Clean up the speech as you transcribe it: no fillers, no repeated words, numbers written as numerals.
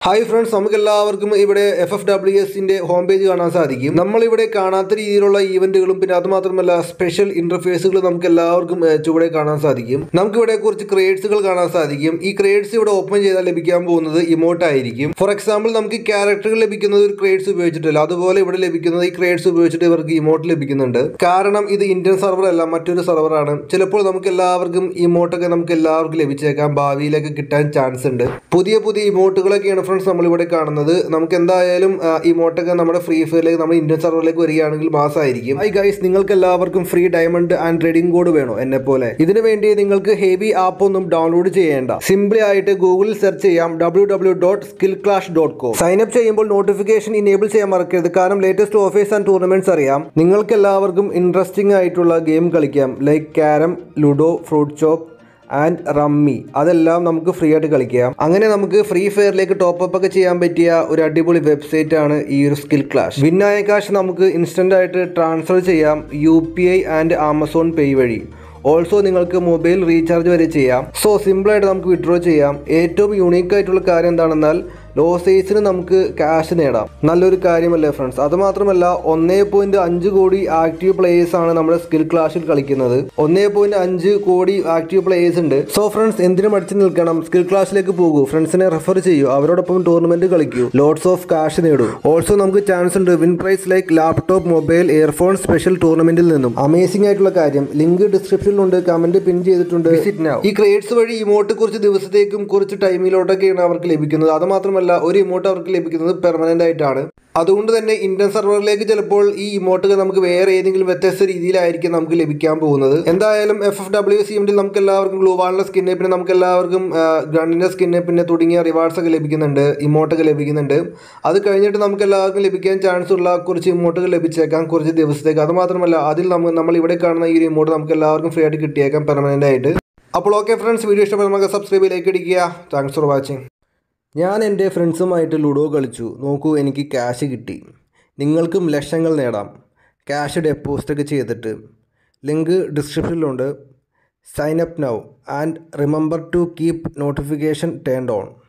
Hi friends, നമുക്കെല്ലാവർക്കും ഇവിടെ FFWSന്റെ home page കാണാൻ സാധിക്കും. നമ്മൾ ഇവിടെ കാണാത്ത രീതിയിലുള്ള ഈവന്റുകളും പിന്നെ അതുമാത്രമല്ല സ്പെഷ്യൽ ഇന്റർഫേസുകൾ നമുക്കെല്ലാവർക്കും ചുവടെ കാണാൻ സാധിക്കും. നമുക്ക് ഇവിടെ കുറച്ച് ക്രേഡ്സുകൾ കാണാൻ സാധിക്കും. ഈ ക്രേഡ്സ് ഇവിടെ ഓപ്പൺ ചെയ്താൽ ലഭിക്കാൻ പോകുന്നത് ഇമോട്ട് ആയിരിക്കും. ഫോർ എക്സാമ്പിൾ നമുക്ക് ക്യാരക്ടറുകൾ ലഭിക്കുന്നത് ഒരു ക്രേഡ്സ് ഉപയോഗിച്ചിട്ടല്ല. അതുപോലെ ഇവിടെ ലഭിക്കുന്നത് ഈ ക്രേഡ്സ് ഉപയോഗിച്ചിട്ട് ഇവർക്ക് ഇമോട്ട് ലഭിക്കുന്നുണ്ട്. കാരണം ഇത് ഇന്ത്യൻ സർവർ അല്ല, മറ്റൊരു സർവറാണ്. ചിലപ്പോൾ നമുക്ക് എല്ലാവർക്കും ഇമോട്ടൊക്കെ നമുക്ക് എല്ലാവർക്കും ലഭിച്ചേക്കാം, ഭാവിയിലേക്ക് കിട്ടാൻ ചാൻസ് ഉണ്ട്. പുതിയ ഇമോട്ടുകളൊക്കെയാണ് നമ്മൾ ഇവിടെ കാണുന്നത്. നമുക്ക് എന്തായാലും ഇമോട്ടൊക്കെ നമ്മുടെ ഫ്രീ ഫയറിലേക്ക് നമ്മുടെ ഇന്ത്യൻ സെർവറിലേക്ക് വരികയാണെങ്കിൽ മാസമായിരിക്കും. ഹൈ ഗൈസ്, നിങ്ങൾക്ക് എല്ലാവർക്കും free diamond and trading code വേണോ എന്നെ പോലെ? ഇതിനു വേണ്ടി നിങ്ങൾക്ക് ഹെവി ആപ്പ് ഒന്നും ഡൗൺലോഡ് ചെയ്യേണ്ട. സിംപ്ലി ആയിട്ട് ഗൂഗിളിൽ സെർച്ച് ചെയ്യാം www.skillclash.com. സൈനപ്പ് ചെയ്യുമ്പോൾ നോട്ടിഫിക്കേഷൻ ഇനേബിൾ ചെയ്യാൻ മറക്കരുത്. കാരണം ലേറ്റസ്റ്റ് ഓഫേഴ്സ് ആൻഡ് ടൂർണമെന്റ്സ് അറിയാം. നിങ്ങൾക്ക് എല്ലാവർക്കും ഇൻട്രസ്റ്റിംഗ് ആയിട്ടുള്ള ഗെയിം കളിക്കാം. Like carrom, ludo, fruit chop and rummy. അതെല്ലാം നമുക്ക് ഫ്രീ ആയിട്ട് കളിക്കാം. അങ്ങനെ നമുക്ക് ഫ്രീ ഫയറിലേക്ക് ടോപ്പ് ഒക്കെ ചെയ്യാൻ പറ്റിയ ഒരു അടിപൊളി വെബ്സൈറ്റ് ആണ് ഈ ഒരു സ്കിൽ ക്ലാഷ്. വിന്നായ കാശ് നമുക്ക് ഇൻസ്റ്റന്റ് ആയിട്ട് ട്രാൻസ്ഫർ ചെയ്യാം UPI ആൻഡ് ആമസോൺ പേ വഴി. ഓൾസോ നിങ്ങൾക്ക് മൊബൈൽ റീചാർജ് വരെ ചെയ്യാം. സോ സിമ്പിളായിട്ട് നമുക്ക് വിഡ്രോ ചെയ്യാം. ഏറ്റവും യൂണീക്ക് ആയിട്ടുള്ള കാര്യം എന്താണെന്നാൽ ലോ സൈസിന് നമുക്ക് ക്യാഷ് നേടാം. നല്ലൊരു കാര്യമല്ലേ ഫ്രണ്ട്സ്? അതുമാത്രമല്ല 1.5 കോടി ആക്റ്റീവ് പ്ലേയേഴ്സ് ആണ് നമ്മുടെ സ്കിൽ ക്ലാഷിൽ കളിക്കുന്നത്. 1.5 കോടി ആക്റ്റീവ് പ്ലേയേഴ്സ് ഉണ്ട്. സോ ഫ്രണ്ട്സ്, എന്തിനും അടിച്ചു നിൽക്കണം, സ്കിൽ ക്ലാഷിലേക്ക് പോകൂ, ഫ്രണ്ട്സിനെ റെഫർ ചെയ്യൂ, അവരോടൊപ്പം ടൂർണമെന്റ് കളിക്കൂ, ലോട്ട്സ് ഓഫ് ക്യാഷ് നേടൂ. ഓൾസോ നമുക്ക് ചാൻസ് ഉണ്ട് win prize like laptop, mobile, earphone special ടൂർണമെന്റിൽ നിന്നും. അമേസിംഗ് ആയിട്ടുള്ള കാര്യം, ലിങ്ക് ഡിസ്ക്രിപ്ഷനിലുണ്ട്, കമന്റ് പിൻ ചെയ്തിട്ടുണ്ട്. Visit now. ഈ ക്രേഡ്സ് വഴി ഇമോട്ട് കുറച്ച് ദിവസത്തേക്കും കുറച്ച് ടൈമിലോട്ടൊക്കെയാണ് അവർക്ക് ലഭിക്കുന്നത്. അതുമാത്രമല്ല ഒരു ഇമോട്ട് അവർക്ക് ലഭിക്കുന്നത് പെർമനന്റ് ആയിട്ടാണ്. അതുകൊണ്ട് തന്നെ ഇന്ത്യൻ സെർവറിലേക്ക് ചിലപ്പോൾ ഈ ഇമോട്ടുകൾ നമുക്ക് വേറെ ഏതെങ്കിലും വ്യത്യസ്ത രീതിയിലായിരിക്കും നമുക്ക് ലഭിക്കാൻ പോകുന്നത്. എന്തായാലും FFWS ഈവന്റിൽ നമുക്ക് എല്ലാവർക്കും ഗ്ലൂവാളിന്റെ സ്കിന്നെ, പിന്നെ നമുക്ക് എല്ലാവർക്കും ഗണ്ണിന്റെ സ്കിന്നെ, പിന്നെ തുടങ്ങിയ റിവാർഡ്സ് ഒക്കെ ലഭിക്കുന്നുണ്ട്, ഇമോട്ടൊക്കെ ലഭിക്കുന്നുണ്ട്. അത് കഴിഞ്ഞിട്ട് നമുക്ക് എല്ലാവർക്കും ലഭിക്കാൻ ചാൻസ് ഉള്ള കുറച്ച് ഇമോട്ടുകൾ ലഭിച്ചേക്കാം കുറച്ച് ദിവസത്തേക്ക്. അതുമാത്രമല്ല അതിൽ നമ്മൾ ഇവിടെ കാണുന്ന ഈ ഒരു ഇമോട്ട് നമുക്ക് എല്ലാവർക്കും ഫ്രീ ആയിട്ട് കിട്ടിയേക്കാം പെർമനന്റ് ആയിട്ട്. അപ്പോൾ ഓക്കെ ഫ്രണ്ട്സ്, വീഡിയോ ഇഷ്ടപ്പെട്ടാൽ നമുക്ക് സബ്സ്ക്രൈബ് ലൈക്ക് അടിക്കുക. Thanks for watching. ഞാൻ എൻ്റെ ഫ്രണ്ട്സുമായിട്ട് ലുഡോ കളിച്ചു. നോക്കൂ, എനിക്ക് ക്യാഷ് കിട്ടി. നിങ്ങൾക്കും ലക്ഷങ്ങൾ നേടാം ക്യാഷ് ഡെപ്പോസിറ്റൊക്കെ ചെയ്തിട്ട്. ലിങ്ക് ഡിസ്ക്രിപ്ഷനിലുണ്ട്. Sign up now and remember to keep notification turned on.